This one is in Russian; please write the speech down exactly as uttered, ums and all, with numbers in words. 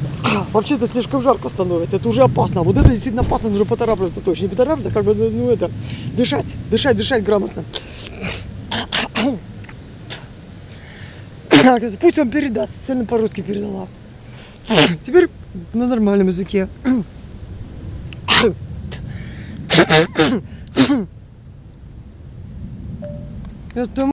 Вообще-то слишком жарко становится, это уже опасно. Вот это действительно опасно, нужно поторапливаться точно. Не поторапливаться, как бы, ну это, дышать, дышать, дышать грамотно. Пусть он передаст, цельно по-русски передала. Теперь на нормальном языке. Я